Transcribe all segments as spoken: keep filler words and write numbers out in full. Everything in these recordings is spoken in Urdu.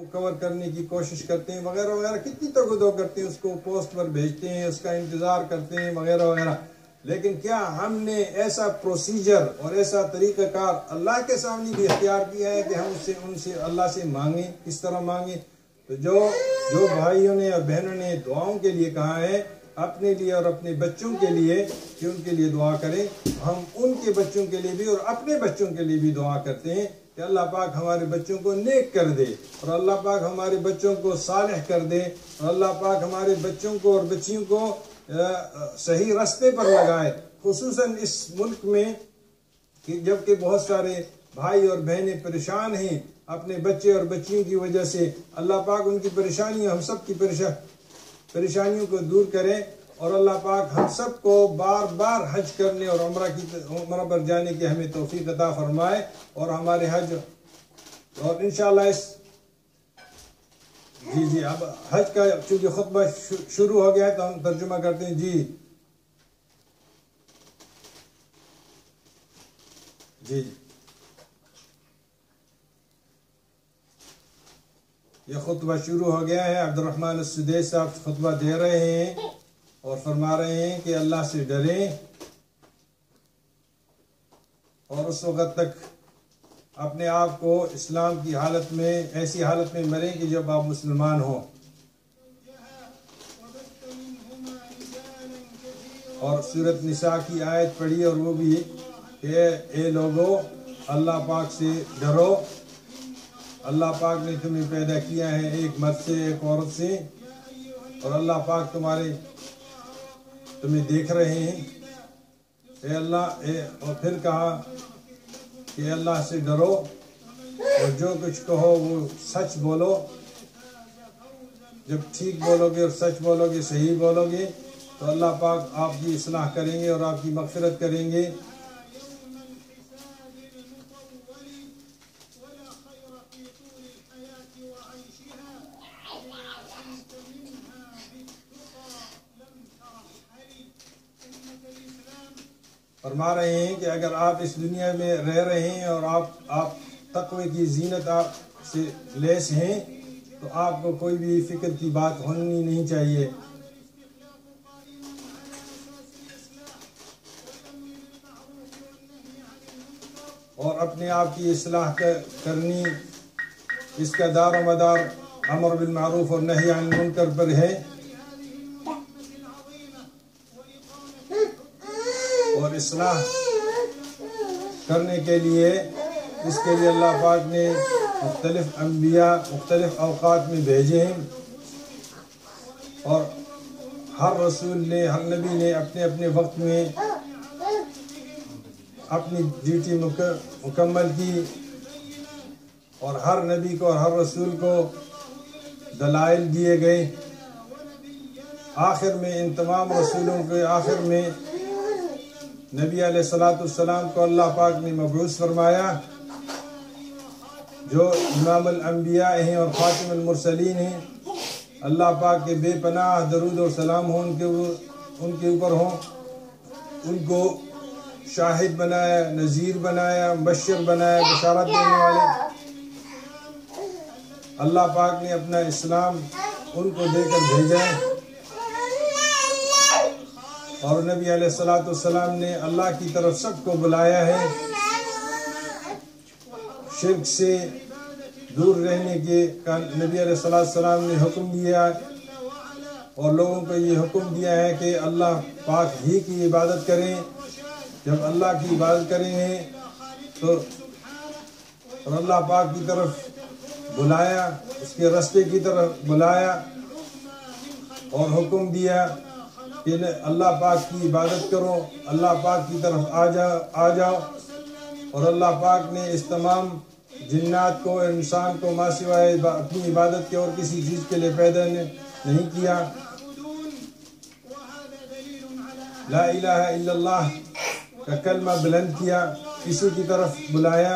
کور کرنے کی کوشش کرتے ہیں وغیرہ وغیرہ، کتنی تگودو کرتے ہیں، اس کو پوسٹ پر بھیجتے ہیں، اس کا انتظار کرتے ہیں وغیرہ وغیرہ. لیکن کیا ہم نے ایسا پروسیجر اور ایسا طریقہ کار اللہ کے سامنے بھی اختیار کیا ہے کہ ہم اس سے ان سے اللہ سے مانگیں؟ کس طرح مانگیں؟ تو جو جو بھائیوں نے اور بہنوں نے دعاؤں کے لیے کہا ہے اپنے لیے اور اپنے بچوں کے لیے کہ ان کے لیے دعا کریں، ہم ان کے بچوں کے لیے بھی اور اپنے بچوں کے لیے بھی دعا کرتے ہیں کہ اللہ پاک ہمارے بچوں کو نیک کر دے، اور اللہ پاک ہمارے بچوں کو صالح کر دے، اور اللہ پاک ہمارے بچوں کو اور بچیوں کو صحیح راستے پر لگائے. خصوصاً اس ملک میں کہ جب کہ بہت سارے بھائی اور بہنیں پریشان ہیں اپنے بچے اور بچیوں کی وجہ سے، اللہ پاک ان کی پریشانیوں ہم سب کی پریشانیوں کو دور کرے، اور اللہ پاک ہم سب کو بار بار حج کرنے اور عمرہ کی عمرہ پر جانے کی ہمیں توفیق عطا فرمائے، اور ہمارے حج اور انشاءاللہ اس جی جی اب حج کا چونکہ خطبہ شروع ہو گیا ہے تو ہم ترجمہ کرتے ہیں. جی جی جی یہ خطبہ شروع ہو گیا ہے. عبد الرحمن السدیس صاحب خطبہ دے رہے ہیں اور فرما رہے ہیں کہ اللہ سے ڈریں اور اس وقت تک اپنے آپ کو اسلام کی حالت میں ایسی حالت میں مریں کہ جب آپ مسلمان ہوں. اور سورۃ نساء کی آیت پڑھی اور وہ بھی کہ اے لوگو اللہ پاک سے ڈرو، اللہ پاک نے تمہیں پیدا کیا ہے ایک مرد سے ایک عورت سے، اور اللہ پاک تمہارے تمہیں دیکھ رہے ہیں. اے اللہ اے اور پھر کہا کہ اللہ سے ڈرو اور جو کچھ کہو وہ سچ بولو. جب ٹھیک بولو گے اور سچ بولو گے، صحیح بولو گے تو اللہ پاک آپ کی اصلاح کریں گے اور آپ کی مغفرت کریں گے. فرما رہے ہیں کہ اگر آپ اس دنیا میں رہ رہے ہیں اور آپ آپ تقوی کی زینت آپ سے لیس ہیں تو آپ کو کوئی بھی فکر کی بات ہونی نہیں چاہیے. اور اپنے آپ کی اصلاح کرنی، اس کا دار و مدار امر بالمعروف اور نہی عن المنکر پر ہے. اور اصلاح کرنے کے لیے اس کے لیے اللہ پاک نے مختلف انبیاء مختلف اوقات میں بھیجے ہیں، اور ہر رسول نے ہر نبی نے اپنے اپنے وقت میں اپنی ڈیوٹی مکمل کی، اور ہر نبی کو اور ہر رسول کو دلائل دیے گئے. آخر میں ان تمام رسولوں کے آخر میں نبی علیہ الصلوۃ والسلام کو اللہ پاک نے مبعوث فرمایا، جو امام الانبیاء ہیں اور خاتم المرسلین ہیں. اللہ پاک کے بے پناہ درود و سلام ہوں ان کے ان کے اوپر ہوں. ان کو شاہد بنایا، نذیر بنایا، مبشر بنایا، بشارت دینے والے. اللہ پاک نے اپنا اسلام ان کو دے کر بھیجا ہے، اور نبی علیہ الصلوۃ والسلام نے اللہ کی طرف سب کو بلایا ہے. شرک سے دور رہنے کے کا نبی علیہ الصلوۃ والسلام نے حکم دیا، اور لوگوں کو یہ حکم دیا ہے کہ اللہ پاک ہی کی عبادت کریں. جب اللہ کی عبادت کریں گے تو اور اللہ پاک کی طرف بلایا، اس کے راستے کی طرف بلایا اور حکم دیا کہ اللہ پاک کی عبادت کرو، اللہ پاک کی طرف آ جاؤ آ جاؤ اور اللہ پاک نے اس تمام جنات کو، انسان کو ما سوائے اپنی عبادت کے اور کسی چیز کے لیے پیدا نہیں کیا. لا الہ الا اللہ کا کلمہ بلند کیا، کسی کی طرف بلایا.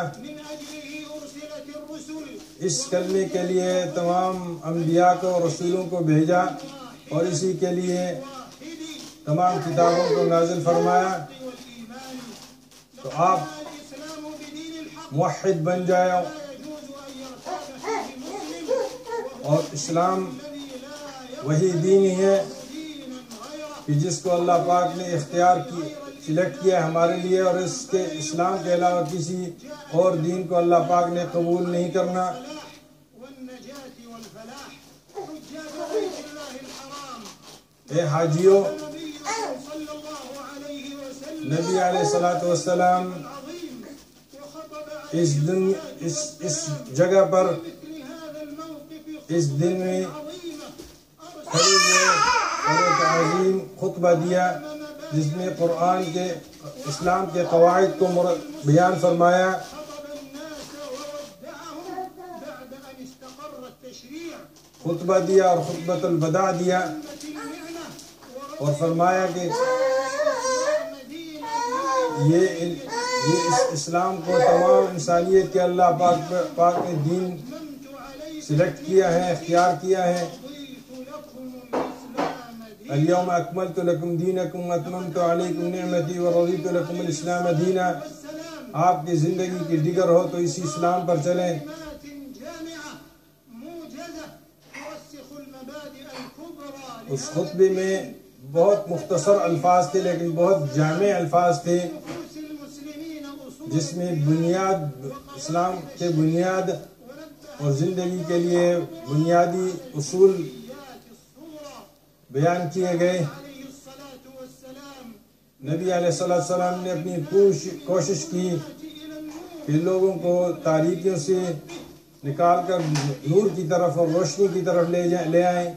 اس کلمے کے لیے تمام انبیاء کو، رسولوں کو بھیجا، اور اسی کے لیے تمام کتابوں کو نازل فرمایا. تو آپ موحد بن جائے اور اسلام وہی دین ہی ہے کہ جس کو اللہ پاک نے اختیار کی سلیکٹ کیا ہمارے لیے، اور اس کے اسلام کے علاوہ کسی اور دین کو اللہ پاک نے قبول نہیں کرنا۔ اے حاجیوں، نبی علیہ الصلوۃ والسلام اس دن اس اس جگہ پر اس دن میں کھڑے ہوئے اور ایک عظیم خطبہ دیا جس میں قرآن کے اسلام کے قواعد کو بیان فرمایا۔ خطبہ دیا اور خطبۃ الوداع دیا اور فرمایا کہ یہ یہ اس اسلام کو تمام انسانیت کے اللہ پاک پاک نے دین سلیکٹ کیا ہے، اختیار کیا ہے۔ اليوم اکملت لکم دینکم واتممت علیکم نعمتی ورضیت لکم الاسلام دینا۔ آپ کی زندگی کی ڈگر ہو تو اسی اسلام پر چلیں۔ اس خطبے میں بہت مختصر الفاظ تھے لیکن بہت جامع الفاظ تھے، جس میں بنیاد اسلام کے بنیاد اور زندگی کے لیے بنیادی اصول بیان کیے گئے۔ نبی علیہ الصلوۃ والسلام نے اپنی کوشش کی کہ لوگوں کو تاریکیوں سے نکال کر نور کی طرف اور روشنی کی طرف لے جائیں لے آئیں۔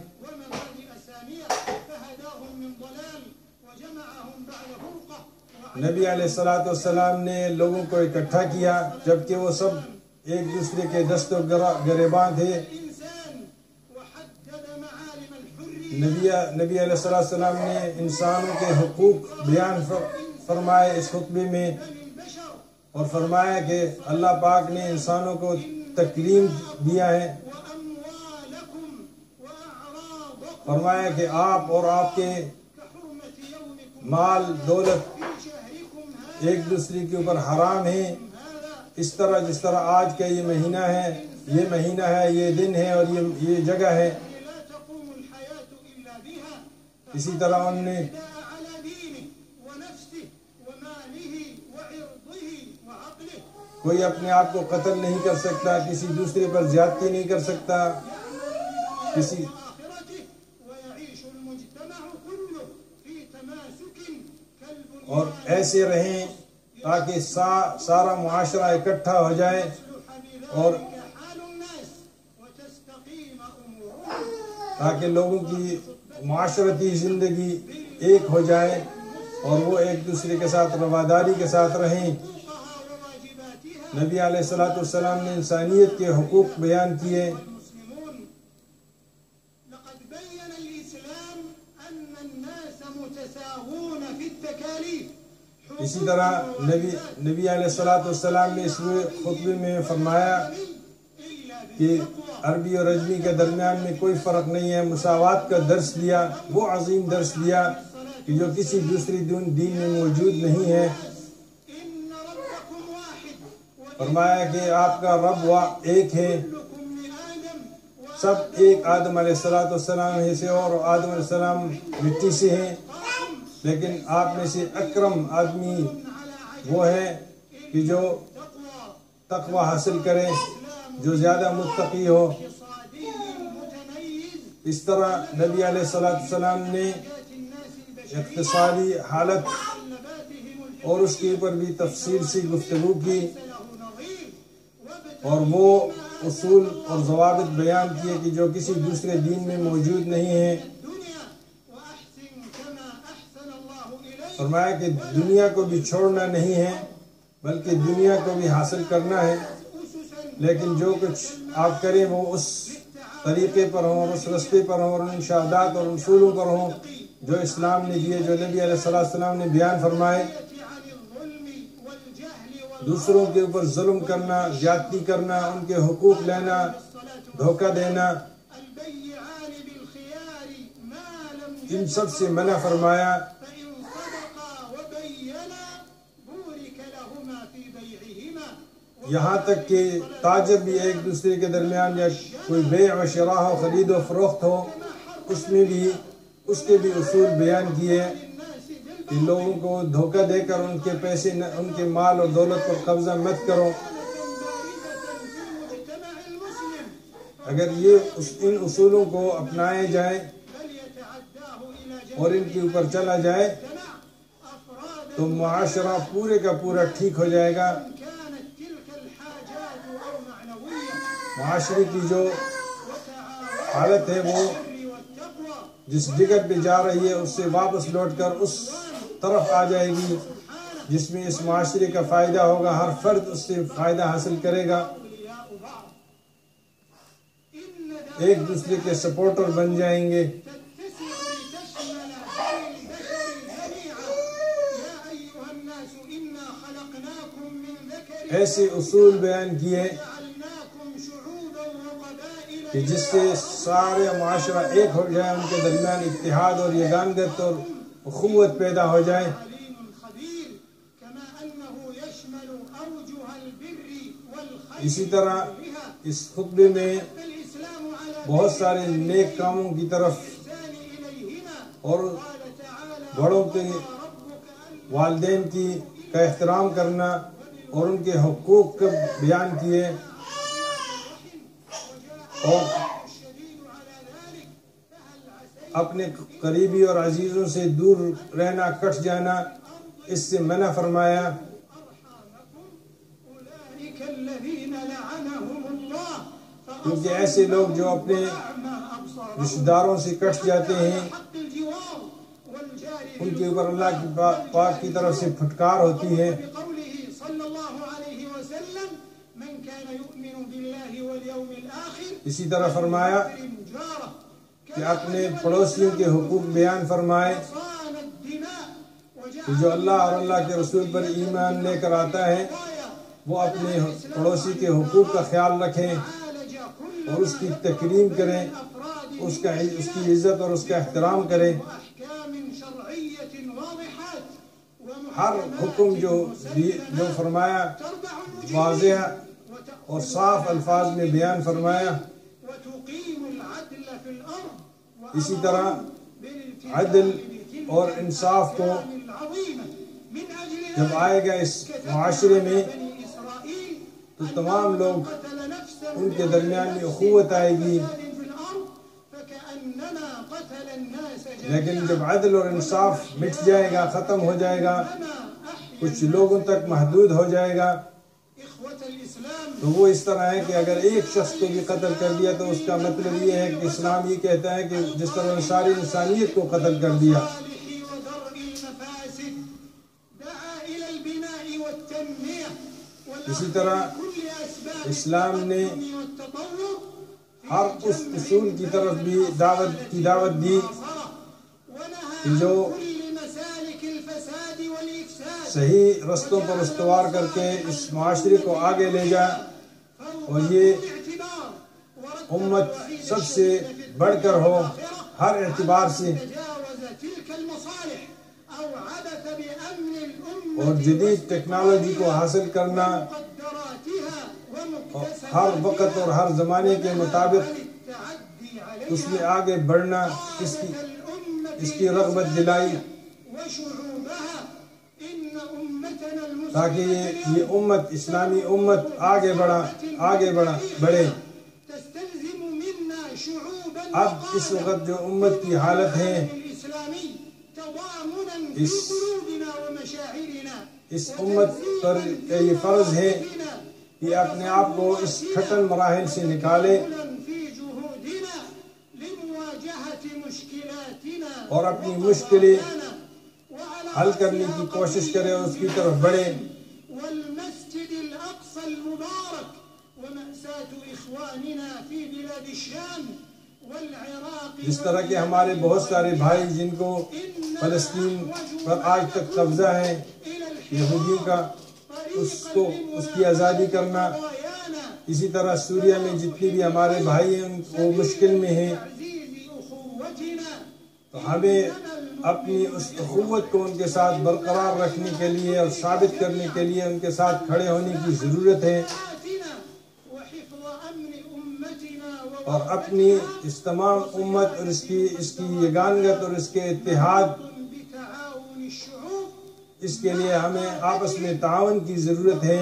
نبی علیہ الصلوۃ والسلام نے لوگوں کو اکٹھا کیا جبکہ وہ سب ایک دوسرے کے دست و گریباں تھے۔ نبی نبی علیہ الصلوۃ والسلام نے انسانوں کے حقوق بیان فرمائے اس خطبے میں، اور فرمایا کہ اللہ پاک نے انسانوں کو تکریم دیا ہے۔ فرمایا کہ آپ اور آپ کے مال دولت ایک دوسرے کے اوپر حرام ہیں، اس طرح جس طرح آج کا یہ مہینہ ہے، یہ مہینہ ہے، یہ دن ہے اور یہ یہ جگہ ہے۔ اسی طرح انہوں نے کوئی اپنے آپ کو قتل نہیں کر سکتا، کسی دوسرے پر زیادتی نہیں کر سکتا، کسی اور ایسے رہیں تاکہ سارا معاشرہ اکٹھا ہو جائے اور تاکہ لوگوں کی معاشرتی زندگی ایک ہو جائے اور وہ ایک دوسرے کے ساتھ رواداری کے ساتھ رہیں۔ نبی علیہ الصلوۃ والسلام نے انسانیت کے حقوق بیان کیے۔ اسی طرح نبی نبی علیہ الصلوۃ والسلام نے اس خطبے میں فرمایا کہ عربی اور عجمی کے درمیان میں کوئی فرق نہیں ہے، مساوات کا درس دیا، وہ عظیم درس دیا کہ جو کسی دوسری دین میں موجود نہیں ہے۔ فرمایا کہ آپ کا رب ایک ہے، سب ایک آدم علیہ الصلوۃ والسلام ہی سے اور آدم علیہ السلام مٹی سے ہیں، لیکن آپ میں سے اکرم آدمی وہ ہے کہ جو تقوی حاصل کرے، جو زیادہ متقی ہو۔ اس طرح نبی علیہ الصلوۃ والسلام نے اقتصادی حالت اور اس کے اوپر بھی تفصیل سے گفتگو کی اور وہ اصول اور ضوابط بیان کیے کہ جو کسی دوسرے دین میں موجود نہیں ہیں۔ فرمایا کہ دنیا کو بھی چھوڑنا نہیں ہے بلکہ دنیا کو بھی حاصل کرنا ہے، لیکن جو کچھ آپ کریں وہ اس طریقے پر ہوں اور اس رستے پر ہوں اور ان شہادات اور اصولوں پر ہوں جو اسلام نے دیے، جو نبی علیہ الصلوۃ والسلام نے بیان فرمائے۔ دوسروں کے اوپر ظلم کرنا، زیادتی کرنا، ان کے حقوق لینا، دھوکہ دینا، ان سب سے منع فرمایا۔ یہاں تک کہ تاجر بھی ایک دوسرے کے درمیان یا کوئی بیع و شراء ہو، خرید و فروخت ہو، اس میں بھی اس کے بھی اصول بیان کیے کہ لوگوں کو دھوکہ دے کر ان کے پیسے ان کے مال اور دولت پر قبضہ مت کرو۔ اگر یہ ان اصولوں کو اپنائے جائیں اور ان کے اوپر چلا جائے تو معاشرہ پورے کا پورا ٹھیک ہو جائے گا۔ معاشرے کی جو حالت ہے وہ جس جگہ پہ جا رہی ہے اس سے واپس لوٹ کر اس طرف آ جائے گی جس میں اس معاشرے کا فائدہ ہوگا، ہر فرد اس سے فائدہ حاصل کرے گا، ایک دوسرے کے سپورٹر بن جائیں گے۔ ایسے اصول بیان کیے کہ جس سے سارے معاشرہ ایک ہو جائے، ان کے درمیان اتحاد اور یگانگت اور اخوت پیدا ہو جائے۔ اسی طرح اس خطبے میں بہت سارے نیک کاموں کی طرف اور بڑوں کے والدین کی کا احترام کرنا اور ان کے حقوق کا بیان کیے، اور اپنے قریبی اور عزیزوں سے دور رہنا، کٹ جانا، اس سے منع فرمایا۔ کیونکہ ایسے لوگ جو اپنے رشتہ داروں سے کٹ جاتے ہیں ان کے اوپر اللہ کی پاک کی طرف سے پھٹکار ہوتی ہے۔ اسی طرح فرمایا کہ اپنے پڑوسیوں کے حقوق بیان فرمائے کہ جو اللہ اور اللہ کے رسول پر ایمان لے کر آتا ہے وہ اپنے پڑوسی کے حقوق کا خیال رکھیں اور اس کی تکریم کریں، اس کا اس کی عزت اور اس کا احترام کریں۔ ہر حکم جو جو فرمایا واضح اور صاف الفاظ میں بیان فرمایا۔ اسی طرح عدل اور انصاف کو جب آئے گا اس معاشرے میں تو تمام لوگ ان کے درمیان میں اخوت آئے گی، لیکن جب عدل اور انصاف مٹ جائے گا، ختم ہو جائے گا، کچھ لوگوں تک محدود ہو جائے گا، تو وہ اس طرح ہے کہ اگر ایک شخص کو بھی قتل کر دیا تو اس کا مطلب یہ ہے کہ اسلام یہ کہتا ہے کہ جس طرح ساری انسانیت کو قتل کر دیا۔ اسی طرح اسلام نے ہر اس اصول کی طرف بھی دعوت کی دعوت دی کہ جو صحیح رستوں پر استوار کر کے اس معاشرے کو آگے لے جائے اور یہ امت سب سے بڑھ کر ہو ہر اعتبار سے، اور جدید ٹیکنالوجی کو حاصل کرنا ہر وقت اور ہر زمانے کے مطابق اس میں آگے بڑھنا، اس کی اس کی رغبت دلائی تاکہ یہ یہ امت اسلامی امت آگے بڑھا آگے بڑھا بڑھے۔ اب اس وقت جو امت کی حالت ہے اس اس امت پر یہ فرض ہے کہ اپنے آپ کو اس کھٹن مراحل سے نکالے اور اپنی مشکلیں حل کرنے کی کوشش کرے اور اس کی طرف بڑھے۔ جس طرح کہ ہمارے بہت سارے بھائی جن کو فلسطین پر آج تک قبضہ ہے یہودیوں کا، اس کو اس کی آزادی کرنا، اسی طرح سوریہ میں جتنی بھی ہمارے بھائی ہیں وہ مشکل میں ہیں، تو ہمیں اپنی اس اخوت کو ان کے ساتھ برقرار رکھنے کے لیے اور ثابت کرنے کے لیے ان کے ساتھ کھڑے ہونے کی ضرورت ہے، اور اپنی اس تمام امت اور اس کی اس کی یگانگت اور اس کے اتحاد، اس کے لیے ہمیں آپس میں تعاون کی ضرورت ہے،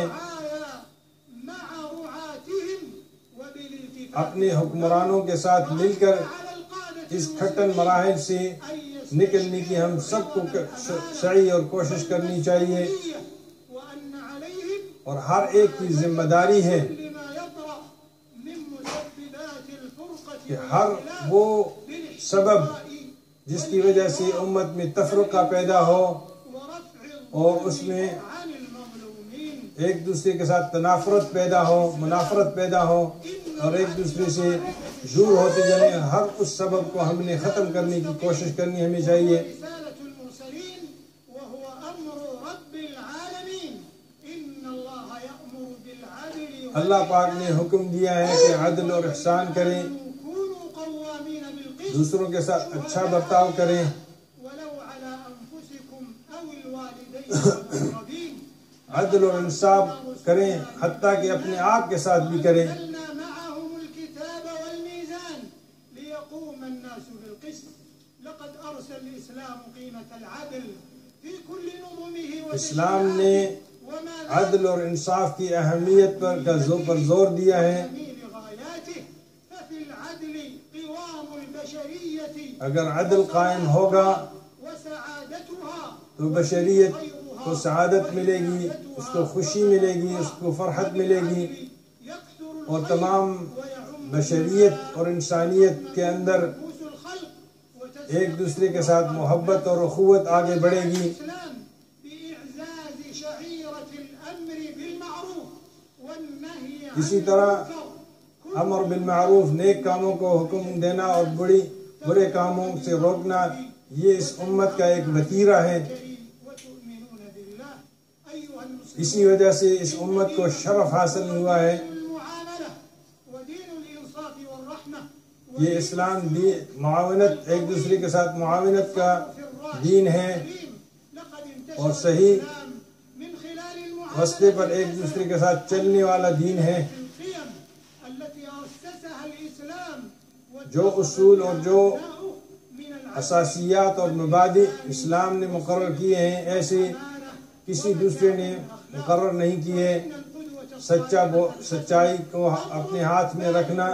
اپنے حکمرانوں کے ساتھ مل کر اس کھٹن مراحل سے نکلنے کی ہم سب کو سعی اور کوشش کرنی چاہیے، اور ہر ایک کی ذمہ داری ہے کہ ہر وہ سبب جس کی وجہ سے امت میں تفرقہ پیدا ہو اور اس میں ایک دوسرے کے ساتھ تنافرت پیدا ہو، منافرت پیدا ہو اور ایک دوسرے سے دور ہوتے جائیں، ہر اس سبب کو ہم نے ختم کرنے کی کوشش کرنی ہمیں چاہیے۔ اللہ پاک نے حکم دیا ہے کہ عدل اور احسان کریں، دوسروں کے ساتھ اچھا برتاؤ کریں، عدل اور انصاف کریں، حتیٰ کہ اپنے آپ کے ساتھ بھی کریں۔ اسلام نے عدل اور انصاف کی اہمیت پر کا زور پر زور دیا ہے۔ اگر عدل قائم ہوگا تو بشریت کو سعادت ملے گی، اس کو خوشی ملے گی، اس کو فرحت ملے گی، اور تمام بشریت اور انسانیت کے اندر ایک دوسرے کے ساتھ محبت اور اخوت آگے بڑھے گی۔ اسی طرح امر بالمعروف، نیک کاموں کو حکم دینا اور بڑی برے کاموں سے روکنا، یہ اس امت کا ایک وتیرہ ہے۔ اسی وجہ سے اس امت کو شرف حاصل ہوا ہے۔ یہ اسلام دین معاونت، ایک دوسرے کے ساتھ معاونت کا دین ہے، اور صحیح راستے پر ایک دوسرے کے ساتھ چلنے والا دین ہے۔ جو اصول اور جو اساسیات اور مبادئ اسلام نے مقرر کیے ہیں، ایسے کسی دوسرے نے مقرر نہیں کیے۔ سچا سچائی کو اپنے ہاتھ میں رکھنا،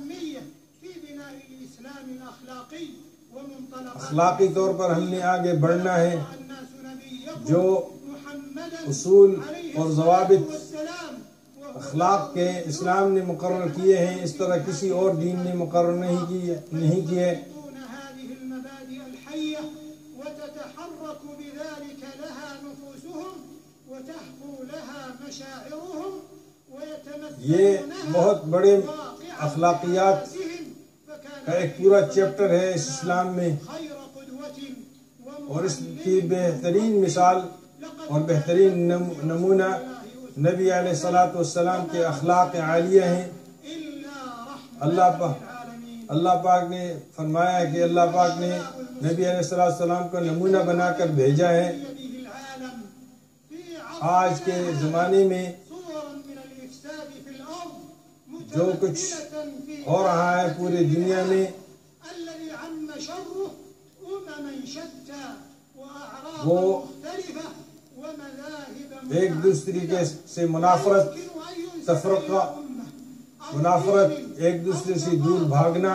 اخلاقی طور پر ہم نے آگے بڑھنا ہے۔ جو اصول اور ضوابط اخلاق کے اسلام نے مقرر کیے ہیں، اس طرح کسی اور دین نے مقرر نہیں کیے نہیں کیے یہ بہت بڑے اخلاقیات کا ایک پورا چیپٹر ہے اس اسلام میں، اور اس کی بہترین مثال اور بہترین نمونہ نبی علیہ الصلاۃ والسلام کے اخلاق عالیہ ہیں۔ اللہ پاک اللہ پاک نے فرمایا کہ اللہ پاک نے نبی علیہ الصلاۃ والسلام کو نمونہ بنا کر بھیجا ہے۔ آج کے زمانے میں جو کچھ ہو رہا ہے پوری دنیا میں، وہ ایک دوسرے کے سے منافرت، تفرقہ، منافرت، ایک دوسرے سے دور بھاگنا،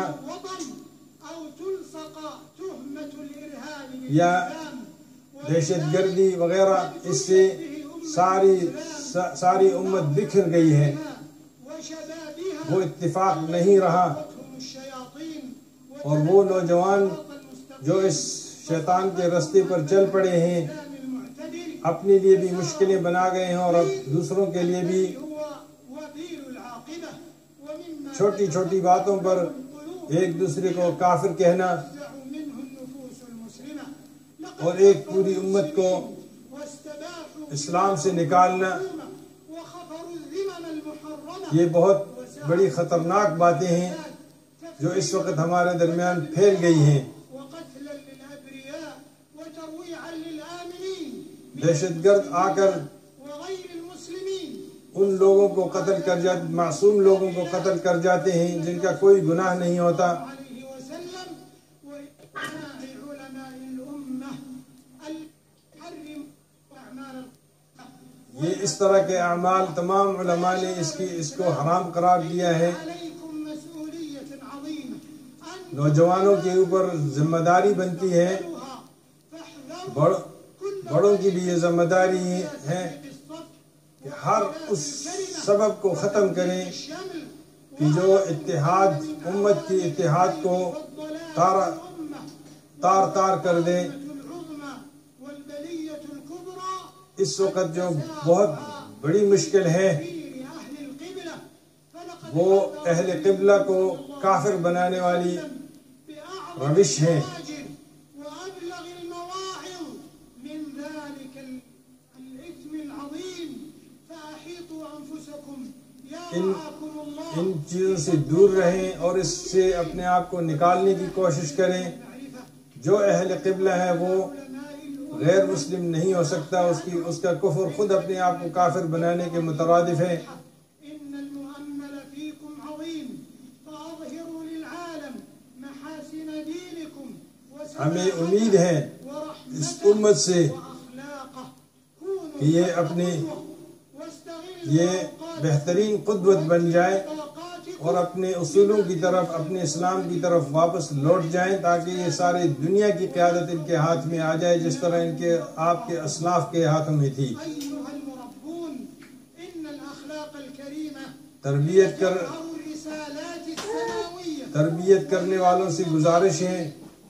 یا دہشت گردی وغیرہ، اس سے ساری ساری امت بکھر گئی ہے۔ وہ اتفاق نہیں رہا، اور وہ نوجوان جو اس شیطان کے راستے پر چل پڑے ہیں، اپنے لیے بھی مشکلیں بنا گئے ہیں، اور اب دوسروں کے لیے بھی چھوٹی چھوٹی باتوں پر ایک دوسرے کو کافر کہنا، اور ایک پوری امت کو اسلام سے نکالنا، یہ بہت بڑی خطرناک باتیں ہیں جو اس وقت ہمارے درمیان پھیل گئی ہیں۔ دہشت گرد آ کر ان لوگوں کو قتل کر جاتے، معصوم لوگوں کو قتل کر جاتے ہیں جن کا کوئی گناہ نہیں ہوتا. یہ اس طرح کے اعمال تمام علماء نے اس کی اس کو حرام قرار دیا ہے. نوجوانوں کے اوپر ذمہ داری بنتی ہے، بڑوں کی بھی یہ ذمہ داری ہے کہ ہر اس سبب کو ختم کریں کہ جو اتحاد امت کی اتحاد کو تار تار تار کر دے. اس وقت جو بہت بڑی مشکل ہے وہ اہل قبلہ کو کافر بنانے والی روش ہے. ان ان چیزوں سے دور رہیں اور اس سے اپنے آپ کو نکالنے کی کوشش کریں. جو اہل قبلہ ہے وہ غیر مسلم نہیں ہو سکتا، اس کی اس کا کفر خود اپنے آپ کو کافر بنانے کے مترادف ہے. ہمیں امید ہے اس امت سے کہ یہ اپنی یہ بہترین قدوت بن جائے اور اپنے اصولوں کی طرف، اپنے اسلام کی طرف واپس لوٹ جائیں تاکہ یہ ساری دنیا کی قیادت ان کے ہاتھ میں آ جائے جس طرح ان کے آپ کے اسلاف کے ہاتھوں میں تھی. تربیت کر تربیت کرنے والوں سے گزارش ہے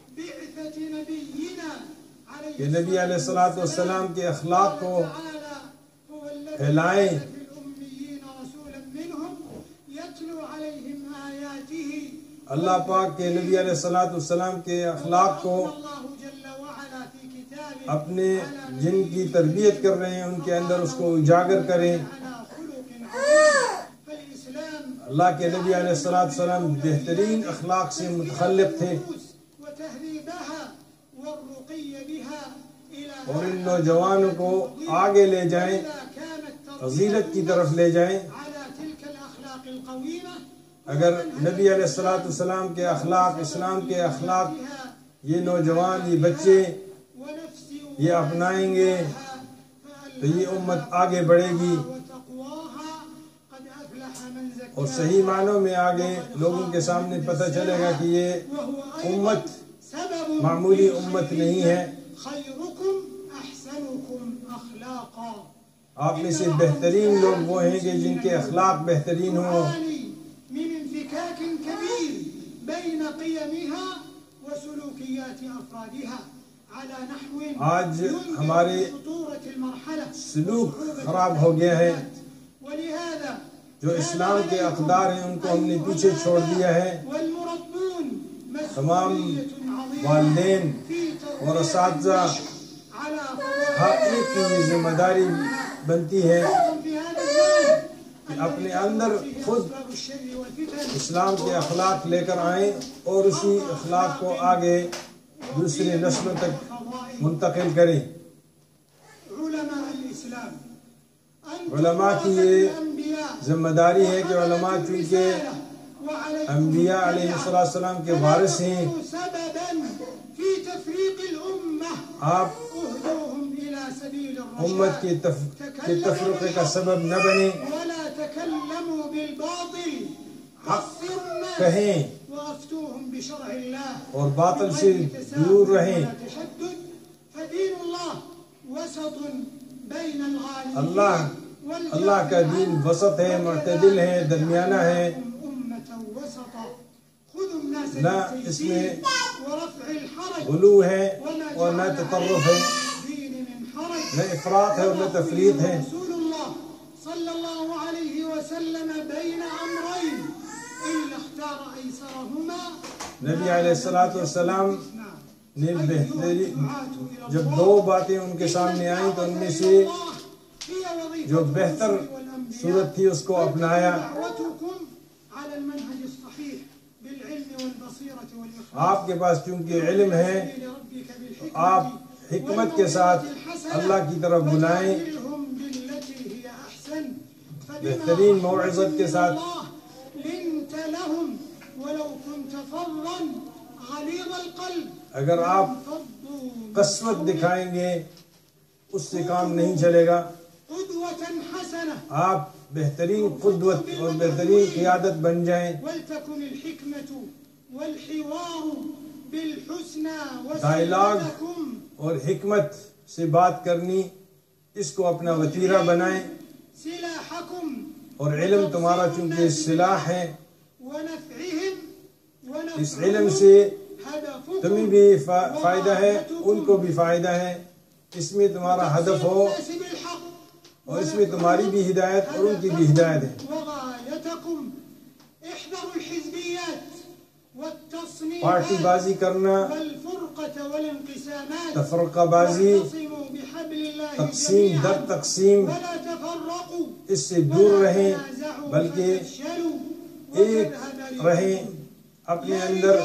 کہ نبی علیہ الصلوۃ والسلام کے اخلاق کو پھیلائیں. اللہ پاک کے نبی علیہ الصلوۃ والسلام کے اخلاق کو اپنے جن کی تربیت کر رہے ہیں ان کے اندر اس کو اجاگر کریں. اللہ کے نبی علیہ الصلوۃ والسلام بہترین اخلاق سے متخلق تھے اور ان نوجوانوں کو آگے لے جائیں، فضیلت کی طرف لے جائیں. اگر نبی علیہ الصلوۃ والسلام کے اخلاق، اسلام کے اخلاق یہ نوجوان، یہ بچے یہ اپنائیں گے تو یہ امت آگے بڑھے گی اور صحیح معنوں میں آگے لوگوں کے سامنے پتہ چلے گا کہ یہ امت معمولی امت نہیں ہے. آپ میں سے بہترین لوگ وہ ہیں کہ جن کے اخلاق بہترین ہوں. آج ہمارے سلوک خراب ہو گیا ہے، جو اسلام کے اقدار ہیں ان کو ہم نے پیچھے چھوڑ دیا ہے. تمام والدین اور اساتذہ ہر ایک کی یہ ذمہ داری بنتی ہے کہ اپنے اندر خود اسلام کے اخلاق لے کر آئیں اور اسی اخلاق کو آگے دوسری نسلوں تک منتقل کریں. علماء کی یہ ذمہ داری ہے کہ علماء چونکہ انبیاء علیہ السلام کے وارث ہیں، آپ امت کے تفرقے کا سبب نہ بنیں، حق کہیں اور باطل سے دور رہیں. اللہ اللہ کا دین وسط ہے، معتدل ہے، درمیانہ ہے، نہ اس میں غلو ہے اور نہ تطرف ہے، نہ افراط ہے اور نہ تفریط ہے. نبی علیہ الصلوۃ والسلام نے بہترین جب دو باتیں ان کے سامنے آئیں تو ان میں سے جو بہتر صورت تھی اس کو اپنایا. آپ کے پاس چونکہ علم ہے آپ حکمت کے ساتھ اللہ کی طرف بلائیں، بہترین موعظت کے ساتھ. اگر آپ قسوت دکھائیں گے اس سے کام نہیں چلے گا. آپ بہترین قدوت اور بہترین قیادت بن جائیں. ڈائلاگ اور حکمت سے بات کرنی، اس کو اپنا وتیرہ بنائیں. اور علم تمہارا چونکہ سلاح ہے، اس علم سے تمہیں بھی فائدہ ہے، ان کو بھی فائدہ ہے. اس میں تمہارا ہدف ہو اور اس میں تمہاری بھی ہدایت اور ان کی بھی ہدایت ہے. پارٹی بازی کرنا، تفرقہ بازی، تقسیم در تقسیم، اس سے دور رہیں، بلکہ ایک رہیں. اپنے اندر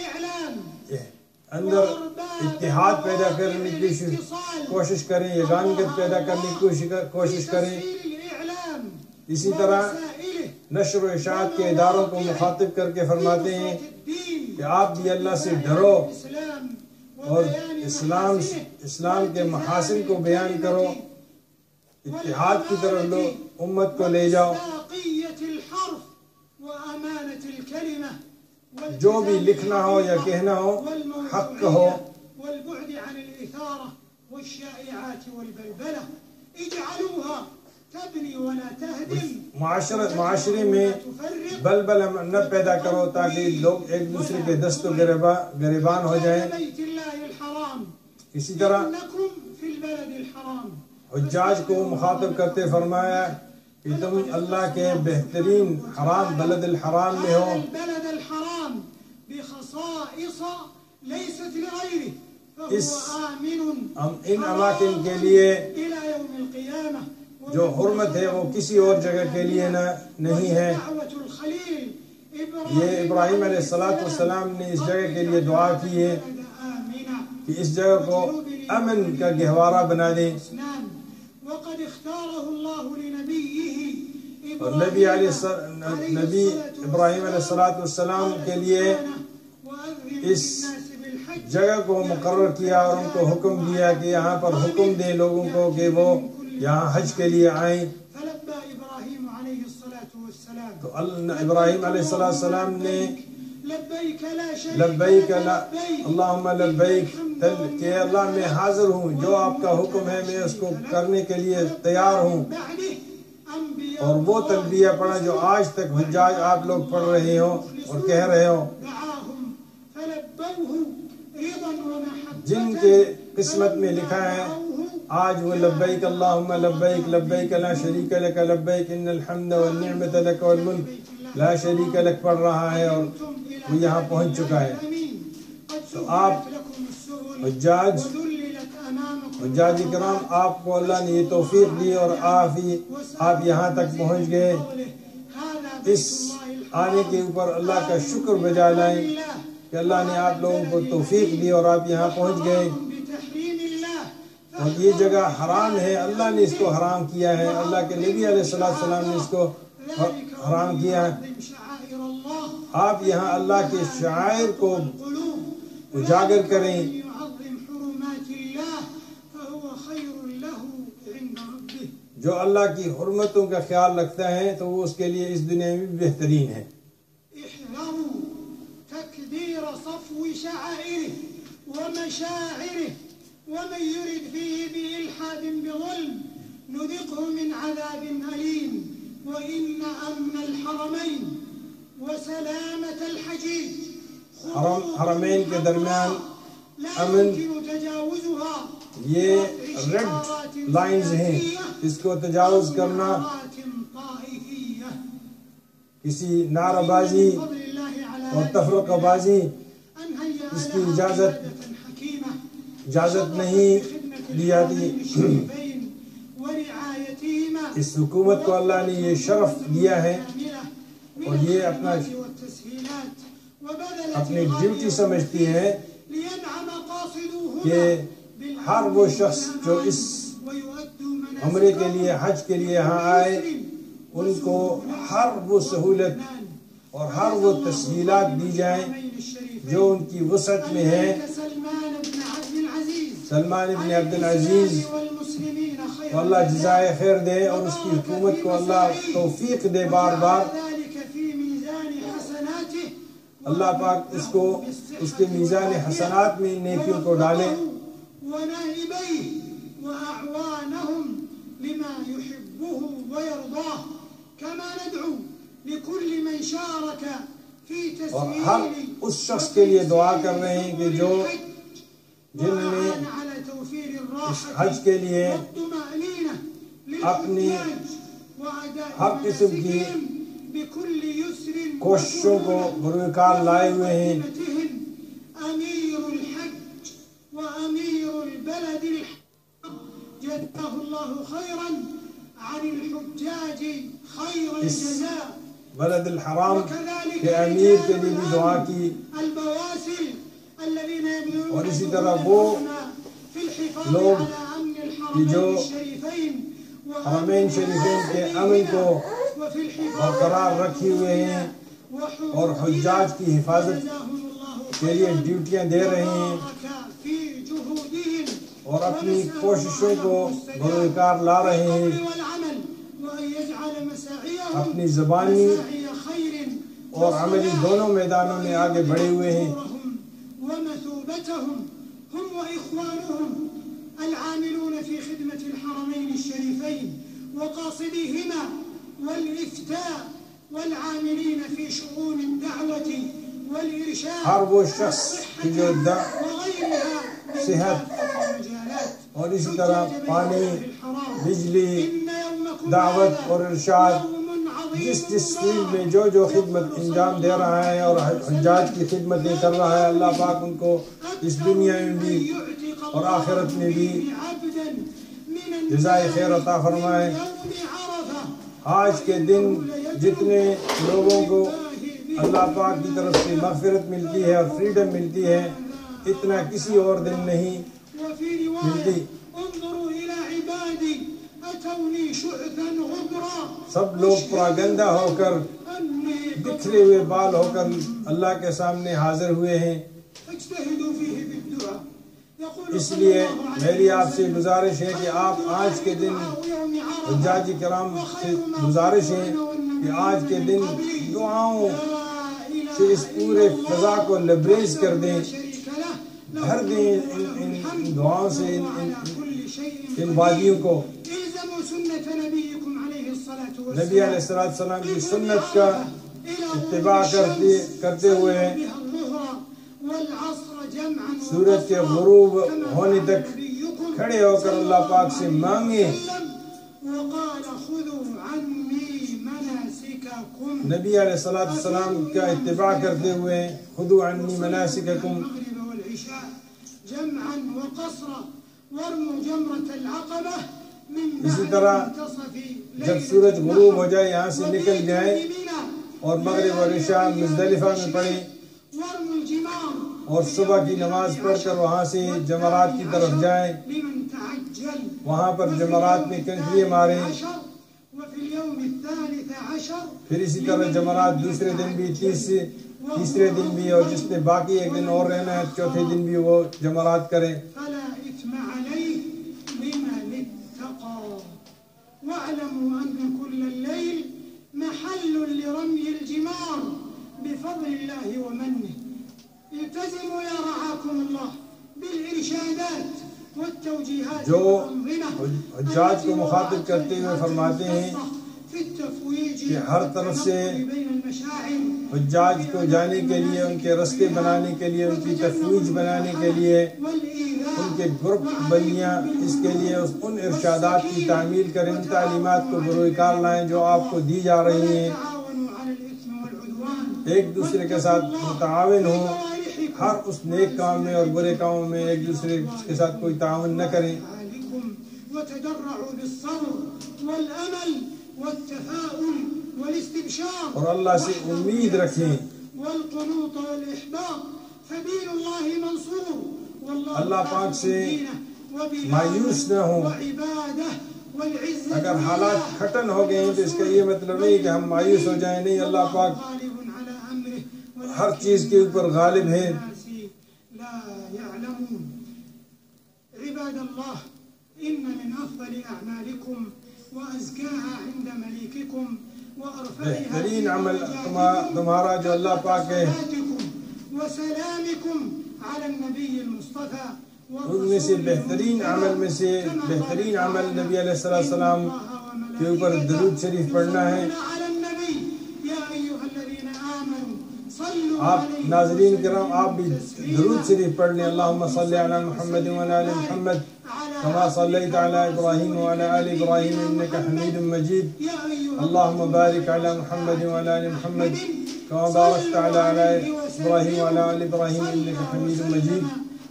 اندر اتحاد پیدا کرنے کی کوشش کریں، یگانگت پیدا کرنے کی کوشش کریں. اسی طرح نشر و اشاعت کے اداروں کو مخاطب کر کے فرماتے ہیں کہ آپ بھی اللہ سے ڈرو اور اسلام اسلام کے محاسن کو بیان کرو، اتحاد کی طرف لو، امت کو لے جاؤ. جو بھی لکھنا ہو یا کہنا ہو حق ہو. معاشرت معاشرے میں بلبل نہ پیدا کرو تاکہ لوگ ایک دوسرے کے دست و گریبان ہو جائیں. اسی طرح حجاج کو مخاطب کرتے فرمایا کہ تم اللہ کے بہترین حرام بلد الحرام میں ہو. اس ان اماکن کے لیے جو حرمت ہے وہ کسی اور جگہ کے لیے نہ نہیں ہے. یہ ابراہیم علیہ الصلاۃ والسلام نے اس جگہ کے لیے دعا کی ہے کہ اس جگہ کو امن کا گہوارہ بنا دیں. اور نبی علیہ نبی ابراہیم علیہ الصلاۃ والسلام کے لیے اس جگہ کو مقرر کیا اور ان کو حکم دیا کہ یہاں پر حکم دیں لوگوں کو کہ وہ یہاں حج کے لیے آئیں. تو ابراہیم علیہ السلام نے لبیک اللہم لبیک کہ اللہ میں حاضر ہوں، جو آپ کا حکم ہے میں اس کو کرنے کے لیے تیار ہوں. اور وہ تلبیہ پڑھا جو آج تک حجاج آپ لوگ پڑھ رہے ہو اور کہہ رہے ہو. جن کے قسمت میں لکھا ہے آج وہ لبیک اللہم لبیک لبیک لا شریک لک لبیک ان الحمد والنعمت لک والملک لا شریک لک پڑھ رہا ہے اور وہ یہاں پہنچ چکا ہے. تو آپ حجاج حجاج کرام، آپ کو اللہ نے یہ توفیق دی اور آپ ہی آپ یہاں تک پہنچ گئے. اس آنے کے اوپر اللہ کا شکر بجا لائیں کہ اللہ نے آپ لوگوں کو توفیق دی اور آپ یہاں پہنچ گئے. اور یہ جگہ حرام ہے، اللہ نے اس کو حرام کیا ہے، اللہ کے نبی علیہ السلام نے اس کو حرام کیا ہے. آپ یہاں اللہ کے شعائر کو اجاگر کریں. جو اللہ کی حرمتوں کا خیال رکھتا ہے تو وہ اس کے لیے اس دنیا میں بھی بہترین ہے. ومن يرد فيه بإلحاد بظلم نذقه من عذاب أليم وإن أمن الحرمين وسلامة الحجيج حرم حرمین کے درمیان امن یہ ریڈ لائنز ہیں، اس کو تجاوز کرنا، کسی نعرہ بازی اور تفرقہ بازی اس کی اجازت اجازت نہیں دی جاتی. اس حکومت کو اللہ نے یہ شرف دیا ہے اور یہ اپنا اپنی ڈیوٹی سمجھتی ہے کہ ہر وہ شخص جو اس عمرے کے لیے حج کے لیے یہاں آئے ان کو ہر وہ سہولت اور ہر وہ تسہیلات دی جائیں جو ان کی وسعت میں ہے. سلمان ابن عبد العزیز کو اللہ جزائے خیر دے اور اس کی حکومت کو اللہ توفیق دے. بار بار اللہ پاک اس کو اس کے میزان حسنات میں نیکیوں کو ڈالے. لما يحبه ويرضاه كما ندعو لكل من شارك في اور ہر اس شخص کے لیے دعا کر رہے ہیں کہ جو جن نے اس حج کے لیے اپنی ہر قسم کی کوششوں کو بروئے کار لائے ہوئے ہیں. امیر الحج وامیر البلد جزاه الله خيرا عن الحجاج خير الجزاء. بلد الحرام کے امیر کے لیے بھی دعا کی اور اسی طرح وہ لوگ جو حرمین شریفین کے امن کو برقرار رکھے ہوئے ہیں اور حجاج کی حفاظت کے لیے ڈیوٹیاں دے رہے ہیں اور اپنی کوششوں کو بروئے کار لا رہے ہیں. اپنی زبانی اور عملی دونوں میدانوں میں آگے بڑھے ہوئے ہیں. العاملون في خدمة الحرمين الشريفين وقاصديهما والإفتاء والعاملين في شؤون الدعوة والإرشاد ہر وہ شخص جو صحت اور اسی طرح پانی بجلی دعوت اور ارشاد جس جس فیلڈ میں جو جو خدمت انجام دے رہا ہے اور حجاج کی خدمتیں کر رہا ہے اللہ پاک ان کو اس دنیا میں بھی اور آخرت میں بھی جزائے خیر عطا فرمائے. آج کے دن جتنے لوگوں کو اللہ پاک کی طرف سے مغفرت ملتی ہے اور فریڈم ملتی ہے اتنا کسی اور دن نہیں ملتی. سب لوگ پراگندہ ہو کر بکھرے ہوئے بال ہو کر اللہ کے سامنے حاضر ہوئے ہیں. اس لیے میری آپ سے گزارش ہے کہ آپ آج کے دن حجاج کرام سے گزارش ہے کہ آج کے دن دعاؤں سے اس پورے فضا کو لبریز کر دیں, بھر دیں ان, ان دعاؤں سے ان, ان, ان وادیوں کو. نبی علیہ السلام کی سنت کا اتباع کرتے کرتے ہوئے سورج کے غروب ہونے تک کھڑے ہو کر اللہ پاک سے مانگے. نبی علیہ السلام کا اتباع کرتے ہوئے خذوا عنی مناسککم اسی طرح جب سورج غروب ہو جائے یہاں سے نکل جائیں اور مغرب اور عشاء مزدلفہ میں پڑھیں اور صبح کی نماز پڑھ کر وہاں سے جمرات کی طرف جائیں, وہاں پر جمرات میں کنکریاں ماریں. پھر اسی طرح جمرات دوسرے دن بھی تیسرے تیسرے دن بھی اور جس نے باقی ایک دن اور رہنا ہے چوتھے دن بھی وہ جمرات کریں. واعلموا أن كل الليل محل لرمي الجمار بفضل الله ومنه. التزموا يا رعاكم الله بالإرشادات والتوجيهات جو حجاج کو مخاطب کرتے ہوئے فرماتے ہیں کہ ہر طرف سے حجاج کو جانے کے لیے, ان کے رستے بنانے کے لیے, ان کی تفویج بنانے کے لیے, ان کے گروپ بندیاں اس کے لیے ان ارشادات کی تعمیل کریں, ان تعلیمات کو بروئے کار لائیں جو آپ کو دی جا رہی ہیں. ایک دوسرے کے ساتھ متعاون ہوں, ہر اس نیک کام میں اور برے کاموں میں ایک دوسرے کے ساتھ کوئی تعاون نہ کریں. اور اللہ سے امید رکھیں. اللہ پاک سے मायूस न हो। अगर हालात खटन हो गए हैं तो इसका ये मतलब नहीं कि हम मायूस हो जाएं, नहीं, अल्लाह पाक हर चीज के ऊपर गालिब है। बेहतरीन अमल तुम्हारा जो अल्लाह पाक है, उनमें से बेहतरीन अमल में से बेहतरीन अमल नबी अलैहिस्सलाम के ऊपर दरूद शरीफ पढ़ना है। आप नाज़रीन किराम, आप भी दरूद शरीफ पढ़ लें। अल्लाहुम्मा सल्ली अला मुहम्मद व अला आलि मुहम्मद कमा सल्लैता अला इब्राहीम व अला आलि इब्राहीम इन्नका हमीदुम मजीद। अल्लाहुम्मा बारिक अला मुहम्मद व अला आलि मुहम्मद कमा बारकता अला इब्राहीम व अला आलि इब्राहीम इन्नका हमीदुम मजीद।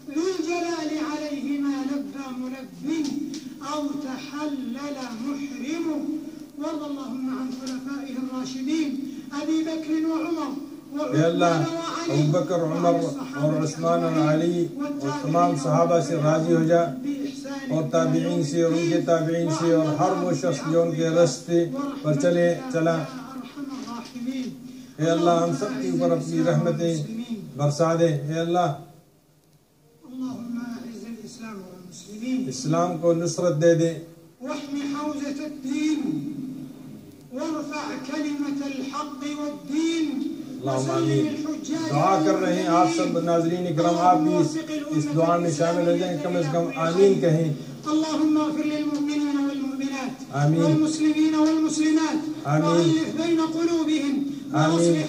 या अल्लाह अबू बकर, उमर और उस्मान और अली और तमाम सहाबा से राजी हो जा, और ताबीईन से और उनके ताबीईन से और हर वो शख्स जो उनके रास्ते पर चले चला। हे अल्लाह हम सब के ऊपर अपनी रहमतें बरसा दे। हे अल्लाह इस्लाम को नुसरत दे दे। दुआ कर रहे हैं आप सब नाज़रीन इकराम, आप भी इस, इस दुआ में शामिल हो जाएं, कम से कम आमीन कहें। आमीन आमीन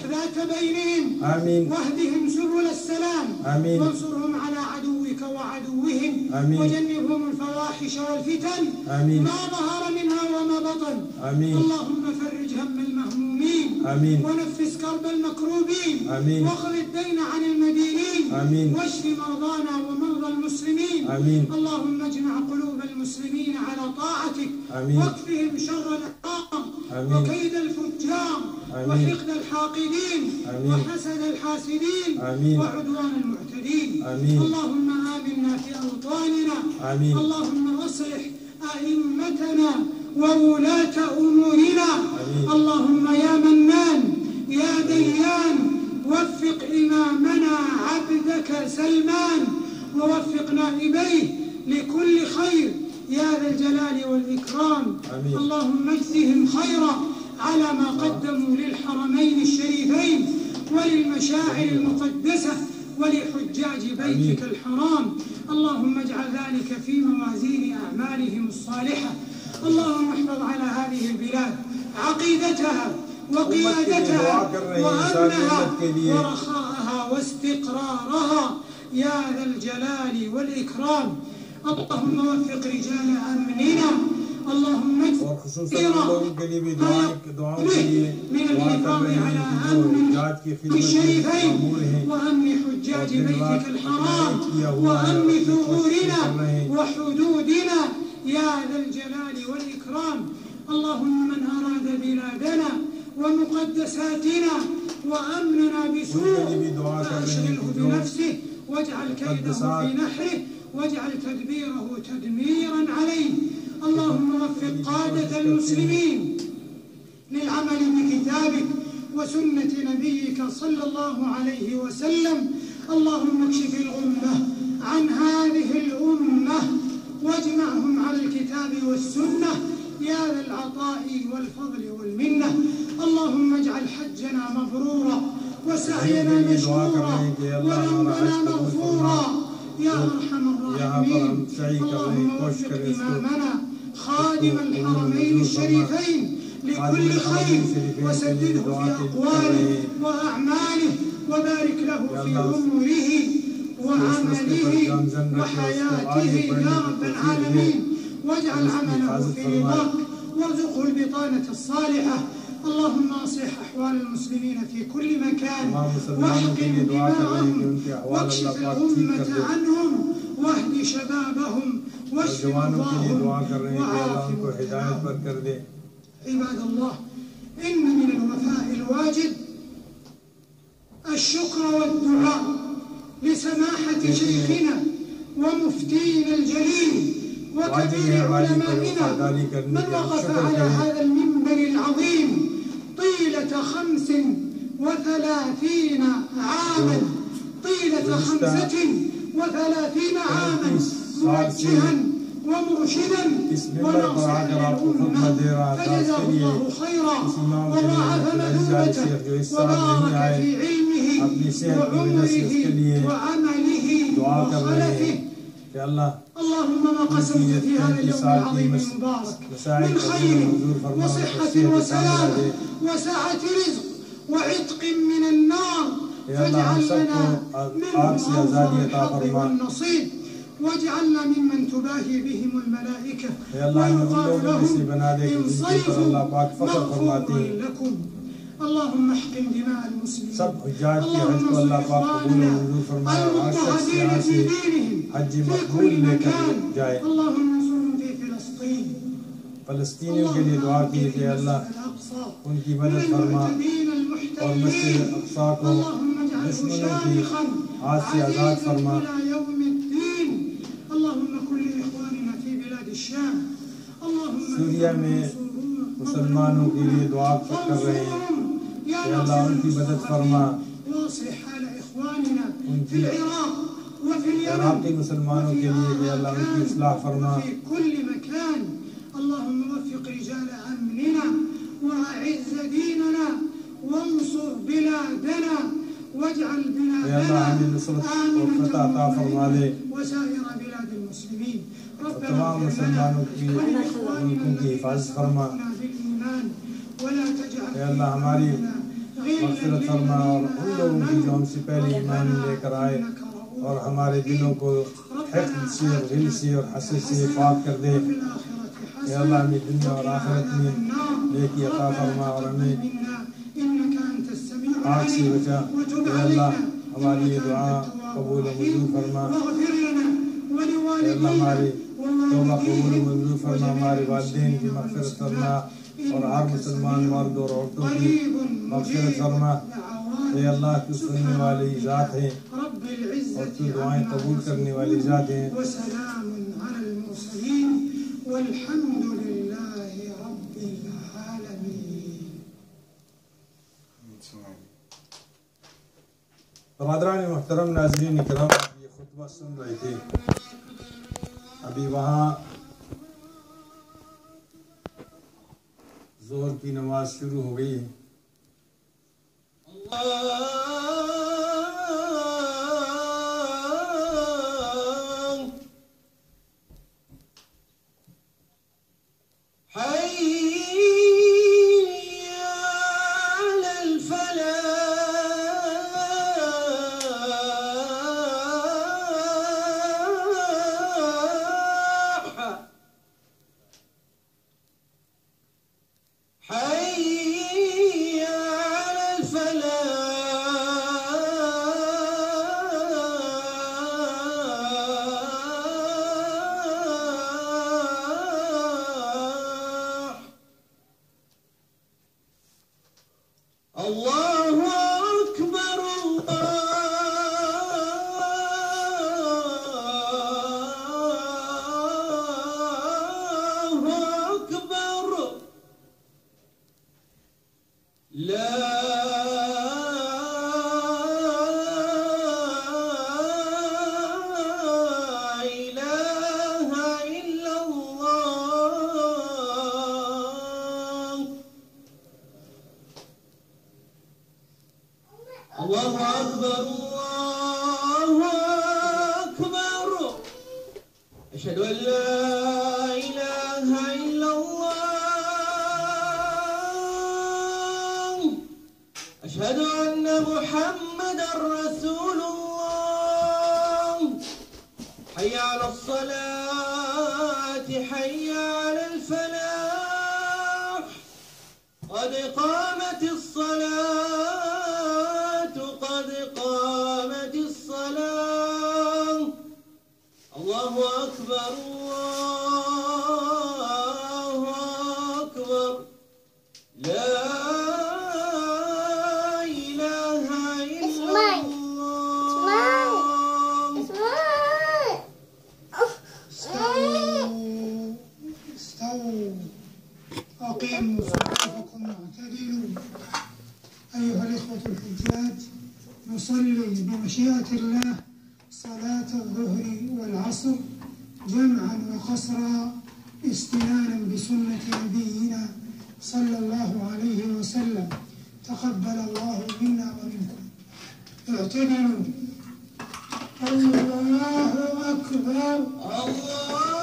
आमीन واهدهم سبل السلام آمين وانصرهم على عدوك وعدوهم آمين وجنبهم الفواحش والفتن آمين ما ظهر منها وما بطن آمين اللهم فرج هم المهمومين آمين ونفس كرب المكروبين آمين واقض الدين عن المدينين آمين واشف مرضانا ومرضى المسلمين آمين اللهم اجمع قلوب المسلمين على طاعتك آمين واكفهم شر الأعقاب آمين وكيد الفجار آمين وحقد الحاقدين آمين وحسد الحاسدين آمين وعدوان المعتدين آمين اللهم آمنا في أوطاننا آمين اللهم أصلح أئمتنا وولاة أمورنا آمين اللهم يا منان يا ديان وفق إمامنا عبدك سلمان ووفق نائبيه لكل خير يا ذا الجلال والإكرام آمين اللهم اجزهم خيرا على ما قدموا للحرمين الشريفين وللمشاعر المقدسة ولحجاج بيتك الحرام اللهم اجعل ذلك في موازين أعمالهم الصالحة اللهم احفظ على هذه البلاد عقيدتها وقيادتها وأمنها ورخاءها واستقرارها يا ذا الجلال والإكرام اللهم وفق رجال أمننا اللهم और ख़ुसूसन लोगों के लिए भी दुआएं दुआओं के लिए दुआ कर रहे हैं कि जो जात की खिदमत में मामूर हैं وأمن حجاج بيتك الحرام وأمن ثغورنا وحدودنا يا ذا الجلال والإكرام اللهم من أراد بلادنا ومقدساتنا وأمننا بسوء فأشغله بنفسه واجعل كيده في نحره واجعل تدبيره تدميرا عليه اللهم وفق قادة المسلمين للعمل بكتابك وسنة نبيك صلى الله عليه وسلم اللهم اكشف الغمة عن هذه الأمة واجمعهم على الكتاب والسنة يا ذا العطاء والفضل والمنة اللهم اجعل حجنا مبرورا وسعينا مشكورا وذنبنا مغفورا يا أرحم الراحمين اللهم وفق إمامنا خادم الحرمين الشريفين لكل خير وسدده في أقواله وأعماله وبارك له في عمره وعمله وحياته يا رب العالمين واجعل عمله في رضاك وارزقه البطانة الصالحة اللهم اصلح احوال المسلمين في كل مكان واحقن دماءهم واكشف الغمة عنهم واهد شبابهم واشف مرضاهم وعافهم عباد الله إن من الوفاء الواجب الشكر والدعاء لسماحة شيخنا ومفتينا الجليل وكبير علمائنا من وقف على هذا المنبر العظيم طيلة خمس وثلاثين عاما طيلة خمسة وثلاثين عاما موجها ومرشدا وناصحا للأمة فجزاه الله خيرا وضاعف مثوبته وبارك في علمه وعمره وعمله وخلفه. اللهم ما قسمت في هذا اليوم العظيم المبارك من خير وصحة وسلام وسعة رزق وعتق من النار فاجعل لنا منهم الظاهر والنصيب واجعلنا ممن تباهي بهم الملائكة ويقال لهم انصرفوا مغفورا لكم. اللهم احقن دماء المسلمين اللهم انصر اخواننا المضطهدين في دينهم في كل مكان اللهم انصرهم في فلسطين فلسطینیوں کے لیے دعا کی کہ اللہ ان کی مدد فرما اور مسجد اقصی کو دشمنوں کی ہاتھ سے آزاد فرما. سوریہ میں مسلمانوں کے لیے دعا کر رہے ہیں کہ اللہ ان کی مدد فرما. ان کی عراقی مسلمانوں کے لیے کہ اللہ ان کی اصلاح فرما. اللهم وفق رجال أمننا وأعز ديننا وانصر بلادنا واجعل بلادنا آمنة وسائر بلاد المسلمين. ربنا اغفر لنا ولإخواننا الذين سبقونا بالإيمان ولا تجعل ہماری مغفرت فرما اور ان لوگوں کی جو ہم سے پہلے ایمان لے کر آئے اور ہمارے دلوں کو حقد سے اور غل سے اور حسد سے پاک کر دے. اے اللہ ہمیں دنیا اور آخرت میں نیکی عطا فرما اور ہمیں آگ سے بچا. اے اللہ ہماری یہ دعا قبول و منظور فرما. اے اللہ ہماری توبہ قبول و منظور فرما. ہمارے والدین کی مغفرت فرما اور ہر مسلمان مرد اور عورتوں کی مغفرت فرما. اے اللہ تو سننے والی ذات ہے اور تو دعائیں قبول کرنے والی ذات ہے. والحمد لله رب العالمين. برادران محترم ناظرین کرام یہ خطبہ سن رہے تھے. ابھی وہاں ظہر کی نماز شروع ہو گئی ہے. صلاة الظهر والعصر جمعا وقصرا استنانا بسنة نبينا صلى الله عليه وسلم. تقبل الله منا ومنكم. اعتدلوا. الله أكبر. الله